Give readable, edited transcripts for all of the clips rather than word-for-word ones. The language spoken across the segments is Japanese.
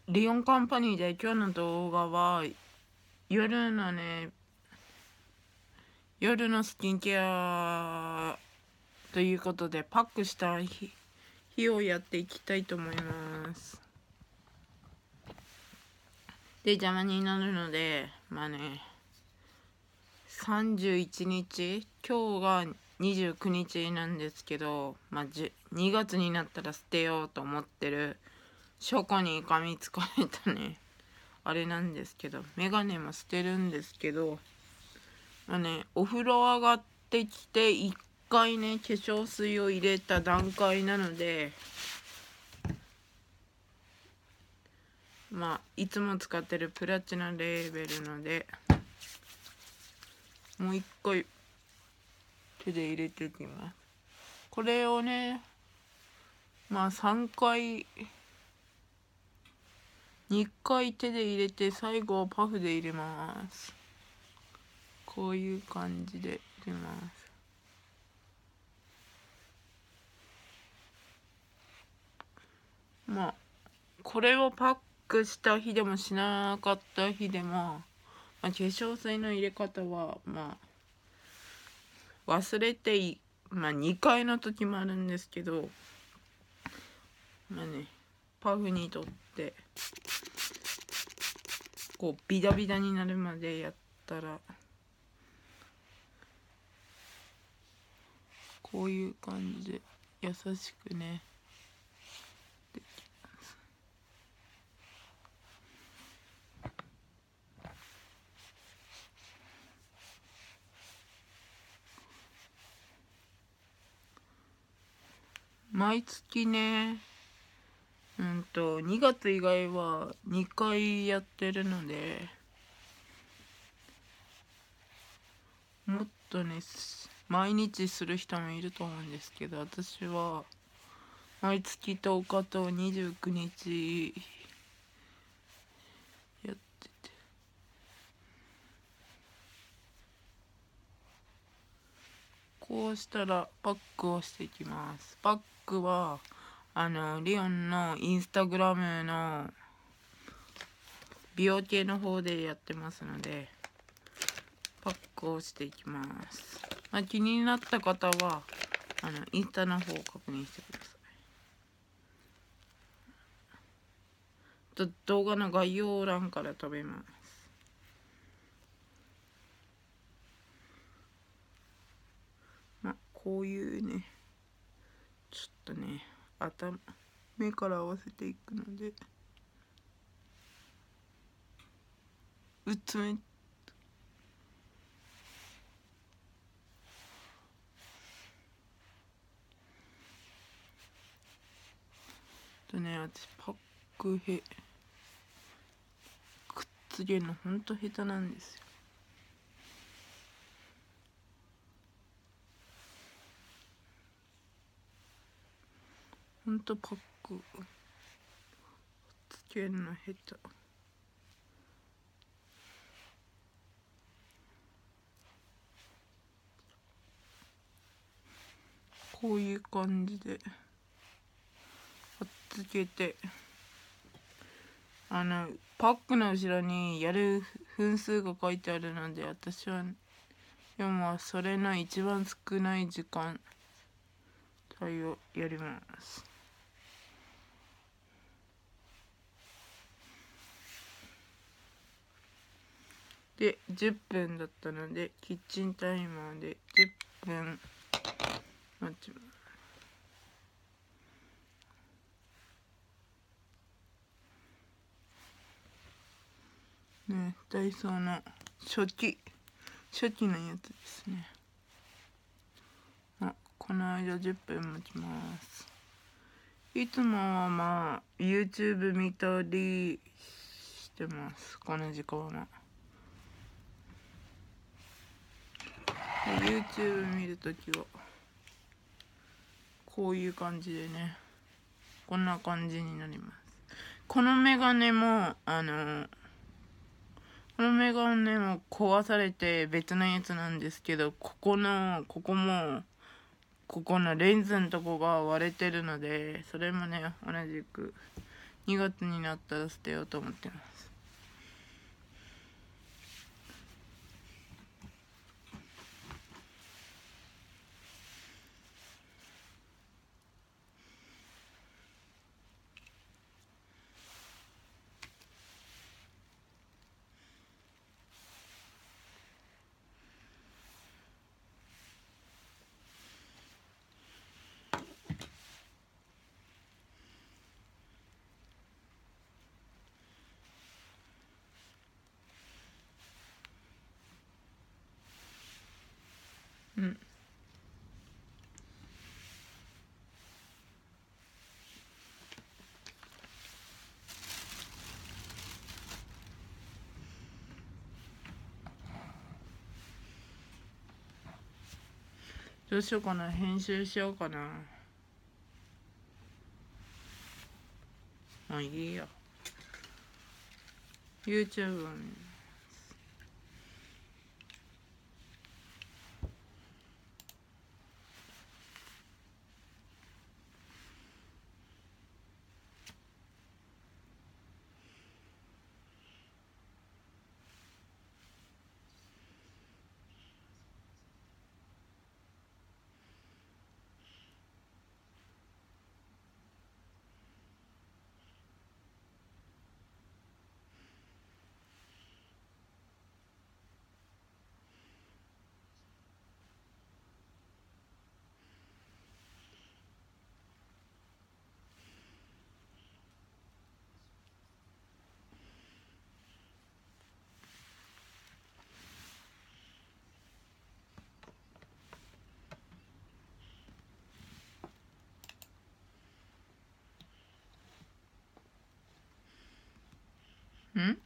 リオンカンパニーで今日の動画は夜のスキンケアということでパックした日をやっていきたいと思います。で、邪魔になるので31日、今日が29日なんですけど、2月になったら捨てようと思ってる書庫に噛みつかれたあれなんですけど、メガネも捨てるんですけど、お風呂上がってきて1回化粧水を入れた段階なので、いつも使ってるプラチナレーベルので、もう1回手で入れていきます。これを3回、2回手で入れて、最後はパフで入れます。こういう感じで入れます。これをパックした日でもしなかった日でも、化粧水の入れ方は忘れて2回の時もあるんですけど、パフにとってこうビダビダになるまでやったらこういう感じで優しくできます。毎月2月以外は2回やってるので、もっと毎日する人もいると思うんですけど、私は毎月10日と29日やってて、こうしたらパックをしていきます。パックはリオンのインスタグラムの美容系の方でやってますので、パックをしていきます。気になった方はインスタの方を確認してください。動画の概要欄から飛べます。こういうちょっと目から合わせていくので、うつめ私パックくっつけるのほんと下手なんですよ。ほんとパックつけるの下手。こういう感じでつけて、パックの後ろにやる分数が書いてあるので、私はそれの一番少ない時間帯をやります。で、10分だったのでキッチンタイマーで10分待ちます。ダイソーの初期のやつですね。この間10分待ちます。いつもはYouTube 見たりしてます。この時間は。YouTube 見るときはこういう感じでこんな感じになります。このメガネも壊されて別のやつなんですけど、ここのレンズのとこが割れてるので、それも同じく 2月になったら捨てようと思ってます。うん。どうしようかな、編集しようかな。もういいよ。YouTube を見る。ん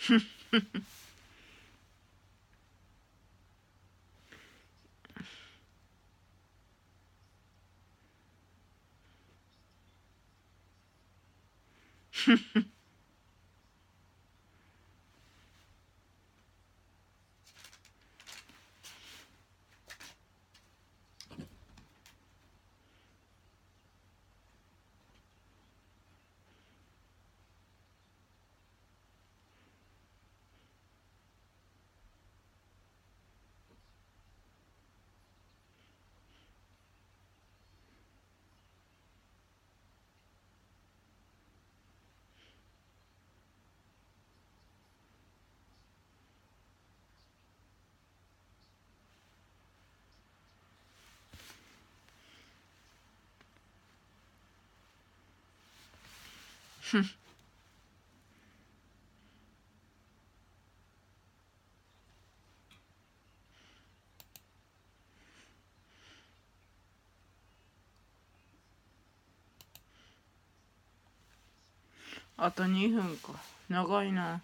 あと2分か。長いな。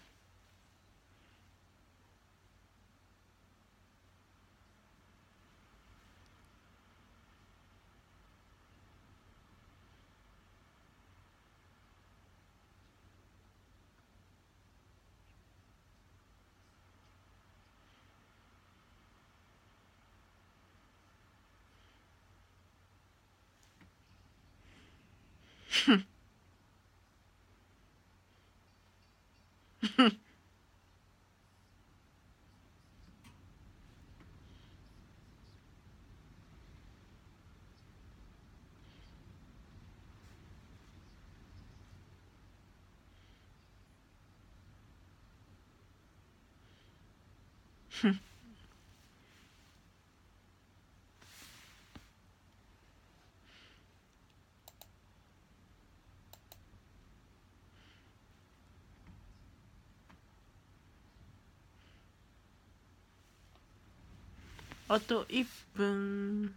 あと1分。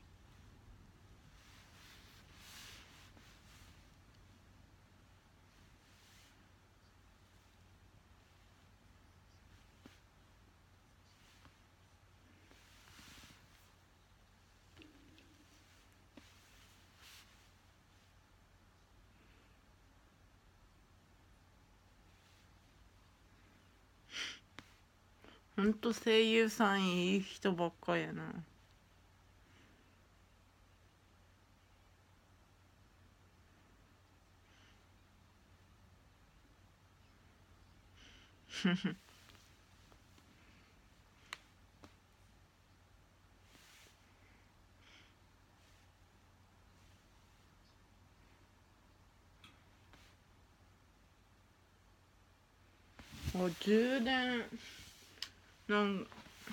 ほんと声優さんいい人ばっかやな。充電なん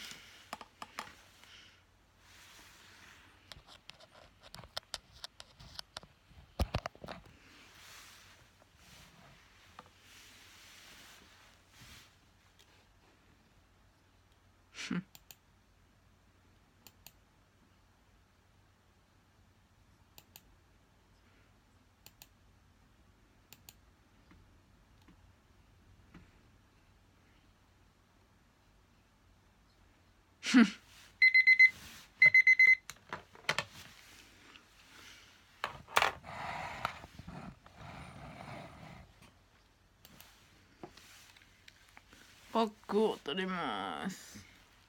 パックを取ります。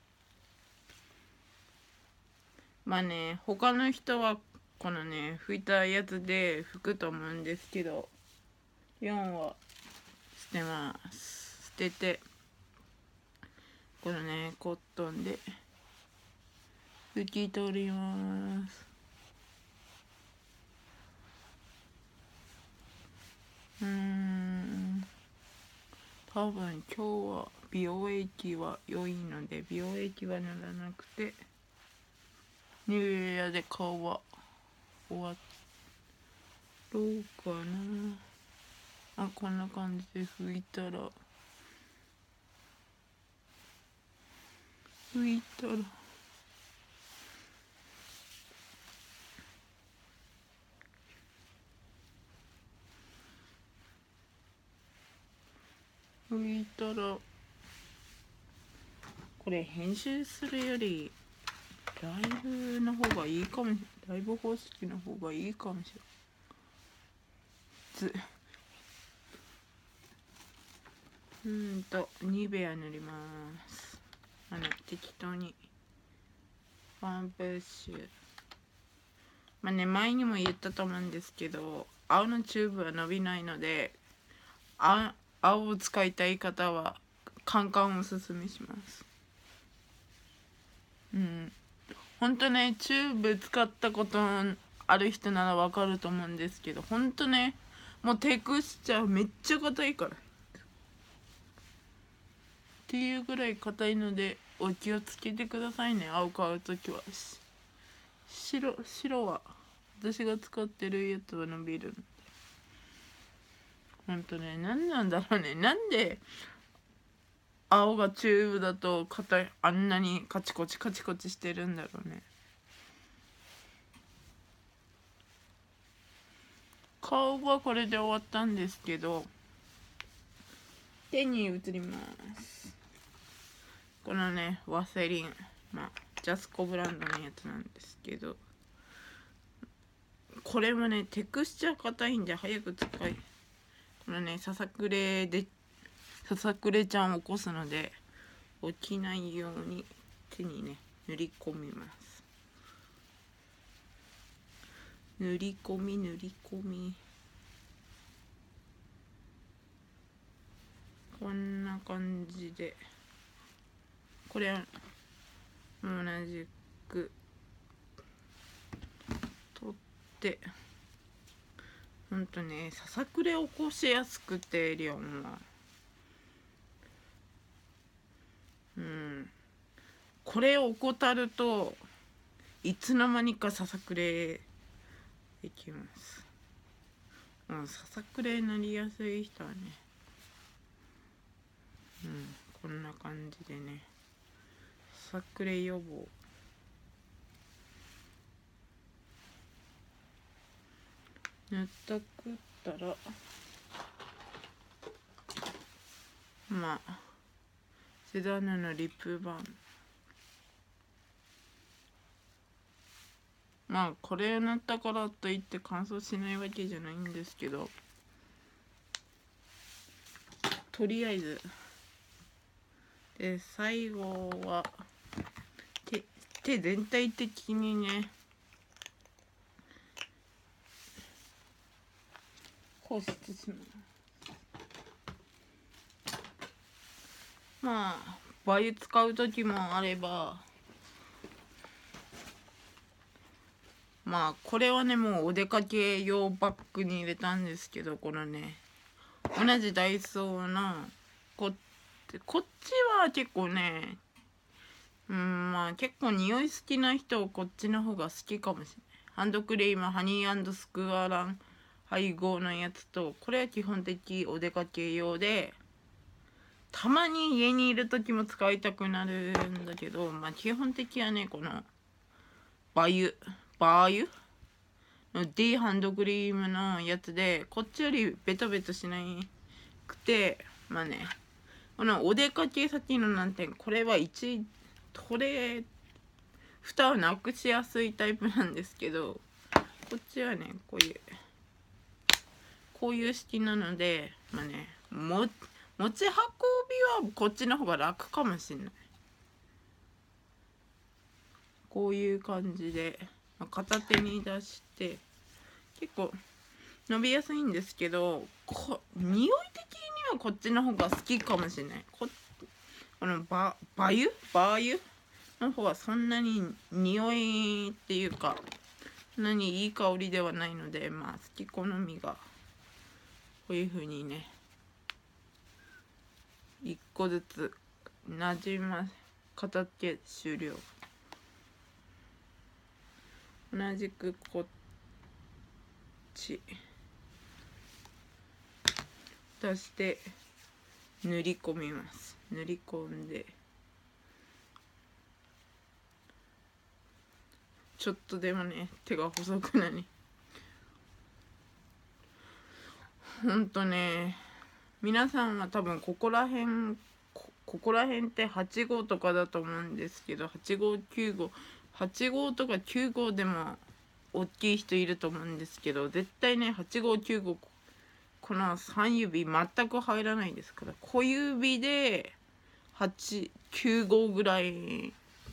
まあね、他の人はこのね拭いたやつで拭くと思うんですけど、4は捨てます。捨ててこのねコットンで拭き取ります。多分今日は美容液は良いので美容液は塗らなくて、ニューエアで顔は終わろうかな。こんな感じで拭いたら拭いたらこれ編集するよりライブの方がいいかもしれない。ライブ方式の方がいいかもしれない。ニベア塗ります。適当にワンプッシュ。前にも言ったと思うんですけど、青のチューブは伸びないので、青を使いたい方はカンカンをおすすめします。ほんとね、チューブ使ったことある人ならわかると思うんですけど、ほんとね、もうテクスチャーめっちゃ硬いからっていうぐらい硬いのでお気をつけてくださいね。青買うときは。白は私が使ってるやつは伸びる。ほんとね、何なんだろうね。なんで青がチューブだと硬い、あんなにカチコチしてるんだろうね。顔はこれで終わったんですけど、手に移ります。このね、ワセリン、ジャスコブランドのやつなんですけど、これもね、テクスチャー硬いんで早く使い、このね、ささくれちゃんを起こすので、起きないように手にね、塗り込みます。塗り込み。こんな感じで、これは同じく取って、ほんとね、ささくれ起こしやすくて、リオンは。これを怠るといつの間にかささくれできます。ささくれになりやすい人はね、こんな感じでね、ささくれ予防。塗ったくったらセダヌのリップバーム。これを塗ったからといって乾燥しないわけじゃないんですけど、とりあえずで最後は手全体的にね、保湿します。バイ使う時もあれば、これはね、もうお出かけ用バッグに入れたんですけど、このね、同じダイソーのこっちは結構ね、結構匂い好きな人はこっちの方が好きかもしれない。ハンドクリームハニー&スクワラン配合のやつと、これは基本的お出かけ用で、たまに家にいる時も使いたくなるんだけど、基本的はね、このバー油の D ハンドクリームのやつで、こっちよりベトベトしなくて、このお出かけ先の難点、これは蓋をなくしやすいタイプなんですけど、こっちはね、こういう式なので、持ち運びはこっちの方が楽かもしれない。こういう感じで、片手に出して結構伸びやすいんですけど、匂い的にはこっちの方が好きかもしれない。このバー油の方はそんなに匂いっていうか、いい香りではないので、好き好みがこういう風にね、1個ずつなじます。片手終了。同じくこっち出して塗り込みます。塗り込んでちょっとでもね、手が細くなり、ほんとね、 皆さんは多分ここら辺って8号とかだと思うんですけど、8号9号8号とか9号でも大きい人いると思うんですけど、絶対ね8号9号この3指全く入らないですから、小指で8、9号ぐらい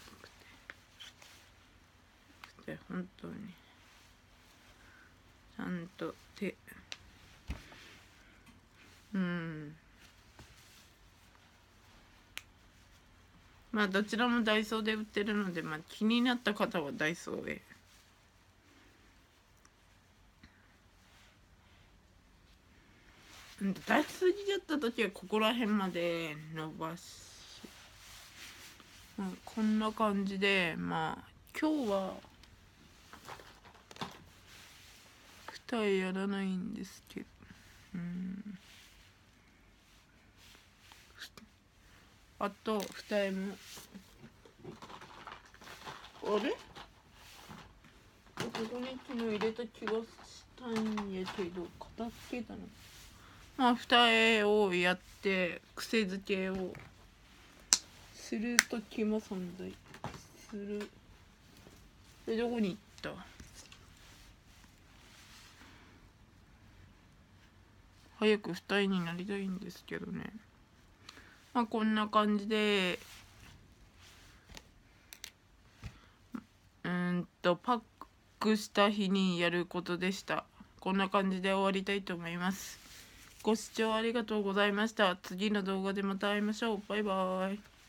で本当にちゃんとまあどちらもダイソーで売ってるので、まあ気になった方はダイソーへ。出しすぎちゃった時はここら辺まで伸ばし、こんな感じで、まあ今日は二重やらないんですけど、あと二重もあれここに昨日入れた気がしたんやけど、片付けたの。まあ二重をやって癖付けをする時も存在する。でどこに行った？早く二重になりたいんですけどね。まあこんな感じでパックした日にやることでした。こんな感じで終わりたいと思います。ご視聴ありがとうございました。次の動画でまた会いましょう。バイバーイ。